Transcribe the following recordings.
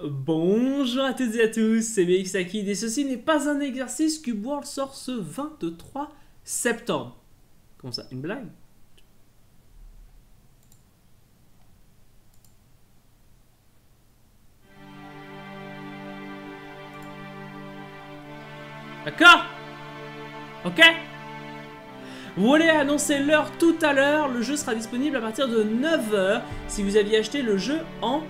Bonjour à toutes et à tous, c'est BXAKID et ceci n'est pas un exercice. Cube World sort ce 23 septembre. Comment ça, une blague? D'accord? Ok? Vous voulez annoncer l'heure tout à l'heure, le jeu sera disponible à partir de 9 h si vous aviez acheté le jeu en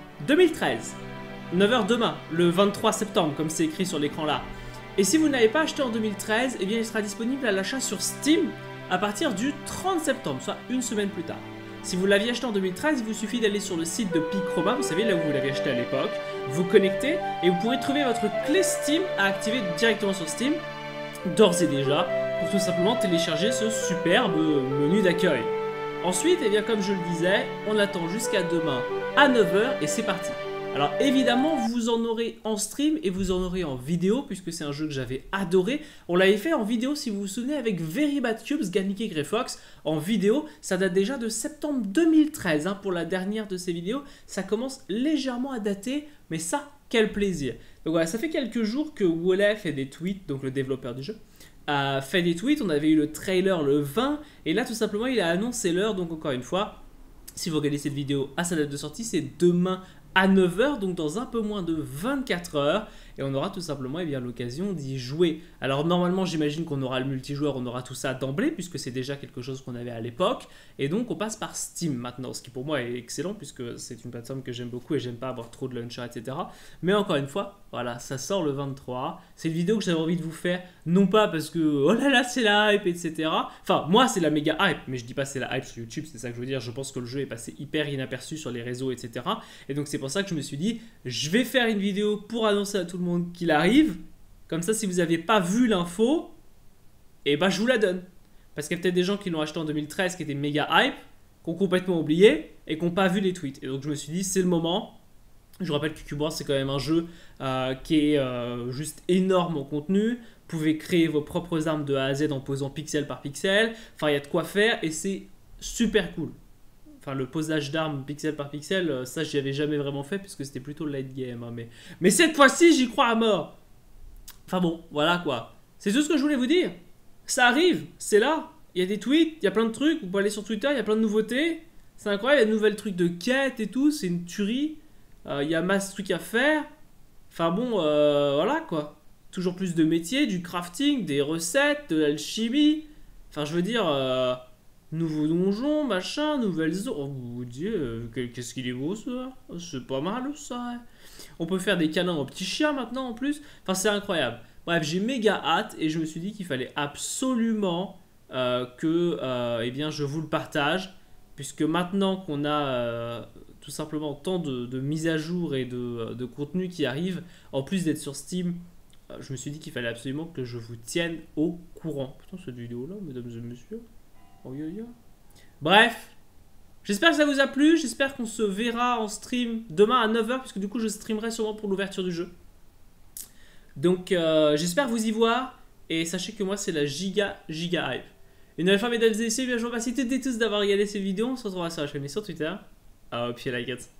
2013. 9 h demain, le 23 septembre, comme c'est écrit sur l'écran là. Et si vous n'avez pas acheté en 2013, eh bien il sera disponible à l'achat sur Steam à partir du 30 septembre, soit une semaine plus tard. Si vous l'aviez acheté en 2013, il vous suffit d'aller sur le site de Picroma, vous savez là où vous l'avez acheté à l'époque, vous connecter et vous pourrez trouver votre clé Steam à activer directement sur Steam, d'ores et déjà, pour tout simplement télécharger ce superbe menu d'accueil. Ensuite, eh bien, comme je le disais, on attend jusqu'à demain à 9 h et c'est parti. Alors évidemment, vous en aurez en stream et vous en aurez en vidéo, puisque c'est un jeu que j'avais adoré. On l'avait fait en vidéo, si vous vous souvenez, avec Very Bad Cubes, Galmickey et Grey Fox. En vidéo, ça date déjà de septembre 2013, pour la dernière de ces vidéos. Ça commence légèrement à dater, mais ça, quel plaisir. Donc voilà, ça fait quelques jours que Wole fait des tweets, donc le développeur du jeu, a fait des tweets. On avait eu le trailer le 20, et là tout simplement il a annoncé l'heure. Donc encore une fois, si vous regardez cette vidéo à sa date de sortie, c'est demain à 9 h, donc dans un peu moins de 24 heures, et on aura tout simplement l'occasion d'y jouer. Alors normalement j'imagine qu'on aura le multijoueur, on aura tout ça d'emblée, puisque c'est déjà quelque chose qu'on avait à l'époque, et donc on passe par Steam maintenant, ce qui pour moi est excellent, puisque c'est une plateforme que j'aime beaucoup, et j'aime pas avoir trop de launcher, etc. Mais encore une fois, voilà, ça sort le 23, c'est une vidéo que j'avais envie de vous faire, non pas parce que, oh là là, c'est la hype, etc. Enfin, moi c'est la méga hype, mais je dis pas c'est la hype sur YouTube, c'est ça que je veux dire, je pense que le jeu est passé hyper inaperçu sur les réseaux, etc. Et donc c'est pour ça que je me suis dit, je vais faire une vidéo pour annoncer à tout le monde qu'il arrive. Comme ça, si vous n'avez pas vu l'info, et ben je vous la donne. Parce qu'il y a peut-être des gens qui l'ont acheté en 2013 qui étaient méga hype, qui ont complètement oublié et qui n'ont pas vu les tweets. Et donc je me suis dit, c'est le moment. Je vous rappelle que Cube Wars, c'est quand même un jeu qui est juste énorme en contenu. Vous pouvez créer vos propres armes de A à Z en posant pixel par pixel. Enfin, il y a de quoi faire et c'est super cool. Enfin, le posage d'armes pixel par pixel, ça j'y avais jamais vraiment fait puisque c'était plutôt le late game. Mais cette fois-ci, j'y crois à mort. Enfin bon, voilà quoi. C'est tout ce que je voulais vous dire. Ça arrive, c'est là. Il y a des tweets, il y a plein de trucs. Vous pouvez aller sur Twitter, il y a plein de nouveautés. C'est incroyable, il y a de nouvelles trucs de quêtes et tout. C'est une tuerie. Il y a masse de trucs à faire. Enfin bon, voilà quoi. Toujours plus de métiers, du crafting, des recettes, de l'alchimie. Enfin, je veux dire, nouveaux donjons, machin, nouvelles zones. Oh mon dieu, qu'est-ce qu'il est beau ça. C'est pas mal ça. On peut faire des câlins aux petits chiens maintenant en plus. Enfin, c'est incroyable. Bref, j'ai méga hâte et je me suis dit qu'il fallait absolument que eh bien, je vous le partage. Puisque maintenant qu'on a tout simplement tant de mises à jour et de contenu qui arrive, en plus d'être sur Steam, je me suis dit qu'il fallait absolument que je vous tienne au courant. Putain, cette vidéo-là, mesdames et messieurs. Oh, yo, yo. Bref, j'espère que ça vous a plu. J'espère qu'on se verra en stream demain à 9 h, puisque du coup, je streamerai sûrement pour l'ouverture du jeu. Donc, j'espère vous y voir. Et sachez que moi, c'est la giga hype. Une nouvelle fois, mesdames et messieurs, je vous remercie toutes et tous d'avoir regardé cette vidéo. On se retrouvera sur la chaîne et sur Twitter. Puis like it.